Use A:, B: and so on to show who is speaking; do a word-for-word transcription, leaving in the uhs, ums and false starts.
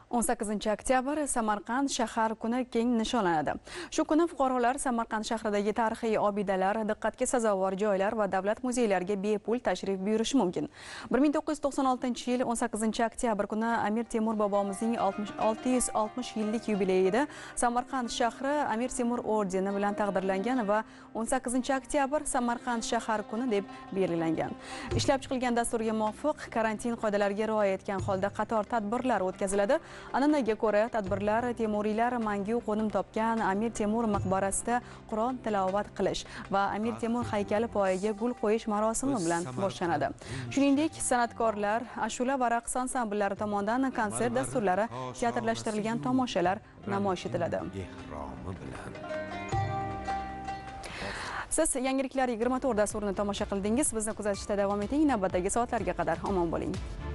A: o'n sakkizinchi oktyabr Samarqand shahar kuni keng nishonlanadi. Shu kuni fuqarolar Samarqand shahridagi tarixiy obidalar, diqqatga sazovor joylar va davlat muzeylariga bepul tashrif buyurishi mumkin. bir ming to'qqiz yuz to'qson oltinchi yil o'n sakkizinchi oktyabr kuni Amir Temur bobomizning olti yuz oltmish yillik yubileyida Samarqand shahri Amir Temur ordeni bilan taqdirlangan va o'n sakkizinchi oktyabr Samarqand shahar kuni deb belgilangan. Ishlab chiqilgan dasturga muvofiq karantin qoidalariga rioya etgan holda qator tadbirlar o'tkaziladi. An'anaga ko'ra, tadbirlar Temuriylar mangu qo'nim topgan Amir Temur maqbarasida Qur'on tilovat qilish va Amir Temur haykali poyiga gul qo'yish marosimi bilan boshlanadi. Shuningdek, san'atkorlar, ashula va raqs ansambllari tomonidan konsert dasturlari, teatrlashtirilgan tomoshalar namoyish etiladi. Siz yangiliklar yigirma to'rt dasturini tomosha qildingiz. Bizni kuzatishda davom eting. Navbatdagi soatlarga qadar omon bo'ling.